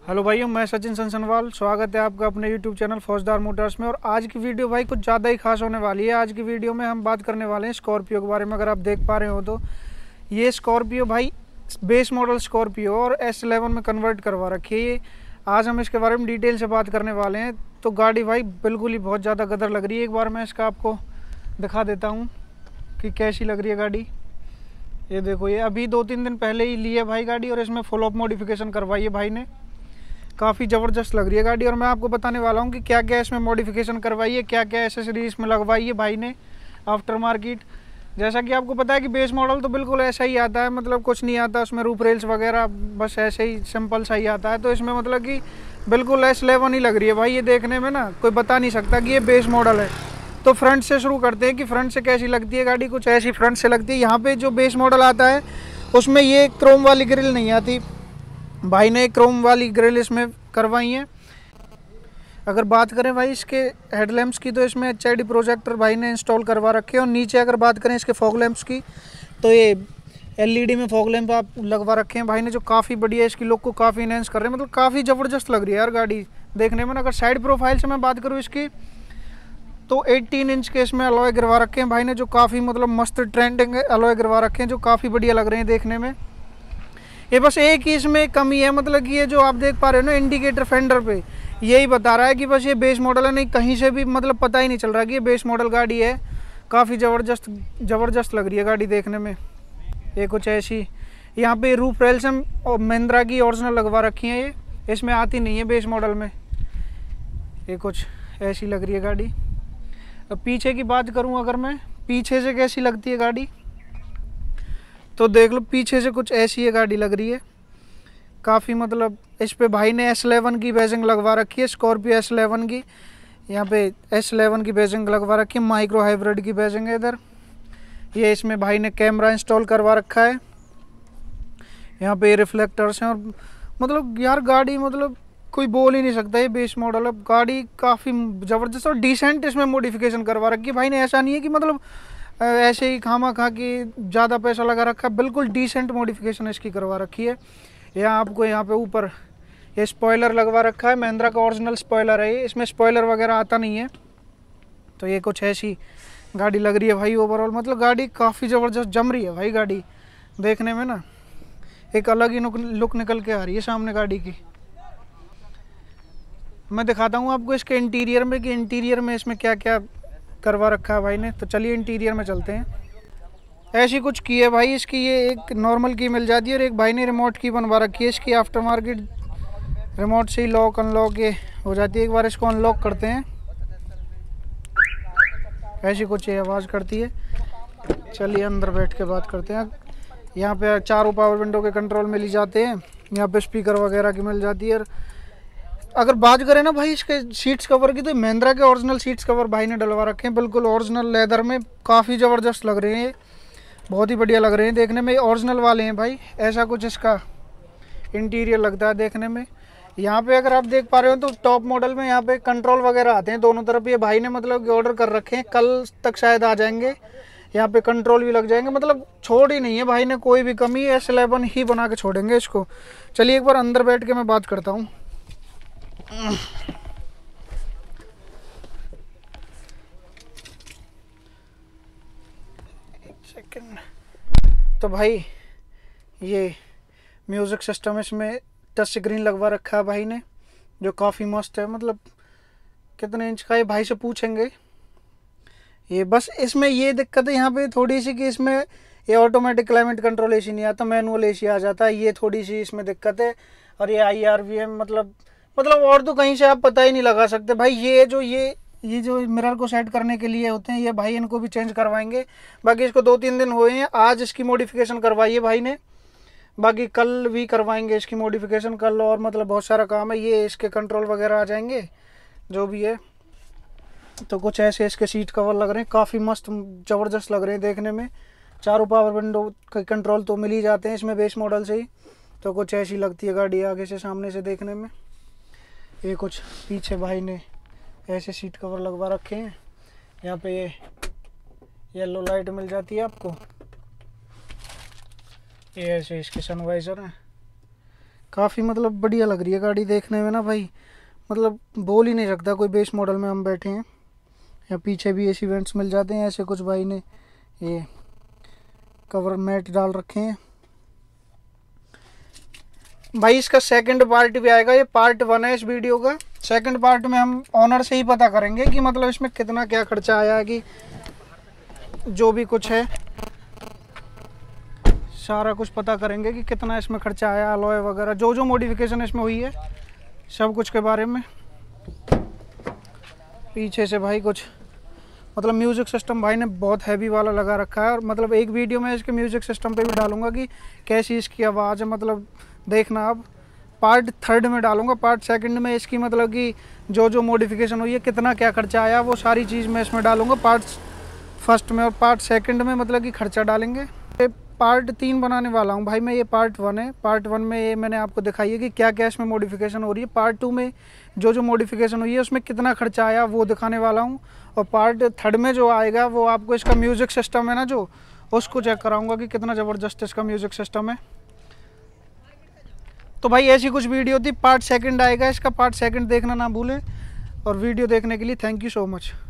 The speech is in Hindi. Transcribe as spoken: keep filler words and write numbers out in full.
हेलो भाइयों, मैं सचिन सनसनवाल। स्वागत है आपका अपने यूट्यूब चैनल फौजदार मोटर्स में। और आज की वीडियो भाई कुछ ज़्यादा ही खास होने वाली है। आज की वीडियो में हम बात करने वाले हैं स्कॉर्पियो के बारे में। अगर आप देख पा रहे हो तो ये स्कॉर्पियो भाई बेस मॉडल स्कॉर्पियो और एस इलेवन में कन्वर्ट करवा रखी है ये। आज हम इसके बारे में डिटेल से बात करने वाले हैं। तो गाड़ी भाई बिल्कुल ही बहुत ज़्यादा गदर लग रही है। एक बार मैं इसका आपको दिखा देता हूँ कि कैसी लग रही है गाड़ी। ये देखो, ये अभी दो तीन दिन पहले ही ली है भाई गाड़ी, और इसमें फुल ऑफ मॉडिफिकेशन करवाई है भाई ने। काफ़ी ज़बरदस्त लग रही है गाड़ी। और मैं आपको बताने वाला हूँ कि क्या क्या इसमें मॉडिफिकेशन करवाई है, क्या क्या एसेसरीज इसमें लगवाई है भाई ने आफ्टर मार्केट। जैसा कि आपको पता है कि बेस मॉडल तो बिल्कुल ऐसा ही आता है, मतलब कुछ नहीं आता उसमें, रूफ रेल्स वगैरह बस ऐसे ही सिंपल सा ही आता है। तो इसमें मतलब कि बिल्कुल एस इलेवन ही लग रही है भाई ये देखने में ना, कोई बता नहीं सकता कि ये बेस मॉडल है। तो फ्रंट से शुरू करते हैं कि फ्रंट से कैसी लगती है गाड़ी। कुछ ऐसी फ्रंट से लगती है। यहाँ पे जो बेस मॉडल आता है उसमें ये क्रोम वाली ग्रिल नहीं आती, भाई ने क्रोम वाली ग्रिल इसमें करवाई है। अगर बात करें भाई इसके हेडलैम्प्स की, तो इसमें एच आई डी प्रोजेक्टर भाई ने इंस्टॉल करवा रखे हैं। और नीचे अगर बात करें इसके फॉग लैंप्स की, तो ये एल ई डी में फॉग लैंप आप लगवा रखे हैं भाई ने, जो काफ़ी बढ़िया इसकी लुक को काफ़ी इनहेंस कर रहे हैं। मतलब काफ़ी ज़बरदस्त लग रही है यार गाड़ी देखने में ना। अगर साइड प्रोफाइल से मैं बात करूँ इसकी, तो अठारह इंच के इसमें अलॉय गिरवा रखे हैं भाई ने, जो काफ़ी मतलब मस्त ट्रेंडिंग अलॉय गिरवा रखे हैं, जो काफ़ी बढ़िया लग रहे हैं देखने में। ये बस एक ही इसमें कमी है, मतलब कि ये जो आप देख पा रहे हो ना इंडिकेटर फेंडर पे, यही बता रहा है कि बस ये बेस मॉडल है। नहीं कहीं से भी मतलब पता ही नहीं चल रहा कि ये बेस मॉडल गाड़ी है। काफ़ी ज़बरदस्त ज़बरदस्त लग रही है गाड़ी देखने में। ये कुछ ऐसी यहाँ पे रूफ रेल्स हम और महिंद्रा की ओरिजिनल लगवा रखी हैं, ये इसमें आती नहीं है बेस मॉडल में। ये कुछ ऐसी लग रही है गाड़ी। अब पीछे की बात करूँ अगर मैं, पीछे से कैसी लगती है गाड़ी, तो देख लो पीछे से कुछ ऐसी है गाड़ी लग रही है। काफ़ी मतलब इस पे भाई ने एस इलेवन की बैजिंग लगवा रखी है, स्कॉर्पियो एस इलेवन की। यहाँ पे एस इलेवन की बैजिंग लगवा रखी है, माइक्रो हाइब्रिड की बैजिंग है इधर। ये इसमें भाई ने कैमरा इंस्टॉल करवा रखा है। यहाँ पे रिफ्लेक्टर्स हैं। और मतलब यार गाड़ी मतलब कोई बोल ही नहीं सकता ये बेस मॉडल है। गाड़ी काफ़ी ज़बरदस्त और डिसेंट इसमें मॉडिफिकेशन करवा रखी है भाई ने। ऐसा नहीं है कि मतलब ऐसे ही खामा खा के ज़्यादा पैसा लगा रखा है, बिल्कुल डिसेंट मॉडिफिकेशन इसकी करवा रखी है। यहाँ आपको यहाँ पे ऊपर ये स्पॉइलर लगवा रखा है, महिंद्रा का ओरिजिनल स्पॉइलर है ये, इसमें स्पॉइलर वगैरह आता नहीं है। तो ये कुछ ऐसी गाड़ी लग रही है भाई ओवरऑल। मतलब गाड़ी काफ़ी ज़बरदस्त जम रही है भाई गाड़ी देखने में ना, एक अलग ही लुक निकल के आ रही है सामने गाड़ी की। मैं दिखाता हूँ आपको इसके इंटीरियर में कि इंटीरियर में इसमें क्या क्या करवा रखा है भाई ने। तो चलिए इंटीरियर में चलते हैं। ऐसी कुछ की है भाई इसकी, ये एक नॉर्मल की मिल जाती है और एक भाई ने रिमोट की बनवा रखी है इसकी। आफ्टर मार्केट रिमोट से ही लॉक अनलॉक ये हो जाती है। एक बार इसको अनलॉक करते हैं, ऐसी कुछ ये आवाज़ करती है। चलिए अंदर बैठ के बात करते हैं। यहाँ पे चारों पावर विंडो के कंट्रोल मिल जाते हैं। यहाँ पे स्पीकर वगैरह की मिल जाती है। अगर बात करें ना भाई इसके सीट्स कवर की, तो महिंद्रा के ओरिजिनल सीट्स कवर भाई ने डलवा रखे हैं, बिल्कुल ओरिजिनल लेदर में। काफ़ी ज़बरदस्त लग रहे हैं, बहुत ही बढ़िया लग रहे हैं देखने में। ओरिजिनल वाले हैं भाई। ऐसा कुछ इसका इंटीरियर लगता है देखने में। यहाँ पे अगर आप देख पा रहे हो तो टॉप मॉडल में यहाँ पे कंट्रोल वगैरह आते हैं दोनों तरफ। ये भाई ने मतलब कि ऑर्डर कर रखे हैं, कल तक शायद आ जाएंगे। यहाँ पे कंट्रोल भी लग जाएंगे, मतलब छोड़ ही नहीं है भाई ने कोई भी कमी। एस इलेवन ही बना के छोड़ेंगे इसको। चलिए एक बार अंदर बैठ के मैं बात करता हूँ। सेकंड। तो भाई ये म्यूज़िक सिस्टम इसमें टच स्क्रीन लगवा रखा है भाई ने, जो काफ़ी मस्त है। मतलब कितने इंच का है भाई से पूछेंगे। ये बस इसमें ये दिक्कत है यहाँ पे थोड़ी सी कि इसमें ये ऑटोमेटिक क्लाइमेट कंट्रोल एसी नहीं आता, मैनुअल एसी आ जाता है। ये थोड़ी सी इसमें दिक्कत है। और ये आई आर वी एम मतलब मतलब और तो कहीं से आप पता ही नहीं लगा सकते भाई। ये जो ये ये जो मिरर को सेट करने के लिए होते हैं, ये भाई इनको भी चेंज करवाएंगे। बाकी इसको दो तीन दिन हुए हैं, आज इसकी मॉडिफिकेशन करवाई है भाई ने। बाकी कल भी करवाएंगे इसकी मॉडिफिकेशन कल। और मतलब बहुत सारा काम है। ये इसके कंट्रोल वगैरह आ जाएंगे जो भी है। तो कुछ ऐसे इसके सीट कवर लग रहे हैं, काफ़ी मस्त ज़बरदस्त लग रहे हैं देखने में। चारों पावर विंडो के कंट्रोल तो मिल ही जाते हैं इसमें बेस मॉडल से ही। तो कुछ ऐसी लगती है गाड़ी आगे से सामने से देखने में। ये कुछ पीछे भाई ने ऐसे सीट कवर लगवा रखे हैं। यहाँ पे ये येलो लाइट मिल जाती है आपको। ये ऐसे इसके सनवाइजर हैं, काफ़ी मतलब बढ़िया लग रही है गाड़ी देखने में ना भाई, मतलब बोल ही नहीं सकता कोई बेस मॉडल में हम बैठे हैं। या पीछे भी एसी वेंट्स मिल जाते हैं ऐसे, कुछ भाई ने ये कवर मैट डाल रखे हैं। भाई इसका सेकंड पार्ट भी आएगा, ये पार्ट वन है इस वीडियो का। सेकंड पार्ट में हम ऑनर से ही पता करेंगे कि मतलब इसमें कितना क्या खर्चा आया, कि जो भी कुछ है सारा कुछ पता करेंगे कि कितना इसमें खर्चा आया, अलॉय वगैरह जो जो मॉडिफिकेशन इसमें हुई है सब कुछ के बारे में। पीछे से भाई कुछ मतलब म्यूज़िक सिस्टम भाई ने बहुत हैवी वाला लगा रखा है, और मतलब एक वीडियो में इसके म्यूज़िक सिस्टम पे भी डालूंगा कि कैसी इसकी आवाज़ है, मतलब देखना अब पार्ट थर्ड में डालूंगा। पार्ट सेकंड में इसकी मतलब कि जो जो मॉडिफिकेशन हुई है, कितना क्या खर्चा आया, वो सारी चीज़ मैं इसमें डालूंगा पार्ट फर्स्ट में। और पार्ट सेकंड में मतलब कि खर्चा डालेंगे। पार्ट तीन बनाने वाला हूँ भाई मैं, ये पार्ट वन है। पार्ट वन में ये मैंने आपको दिखाई है कि क्या क्या इसमें मॉडिफिकेशन हो रही है। पार्ट टू में जो जो मॉडिफिकेशन हुई है उसमें कितना खर्चा आया वो दिखाने वाला हूँ। और पार्ट थर्ड में जो आएगा वो आपको इसका म्यूज़िक सिस्टम है ना, जो उसको चेक कराऊंगा कि कितना ज़बरदस्त इसका म्यूज़िक सिस्टम है। तो भाई ऐसी कुछ वीडियो थी। पार्ट सेकंड आएगा इसका, पार्ट सेकंड देखना ना भूलें। और वीडियो देखने के लिए थैंक यू सो मच।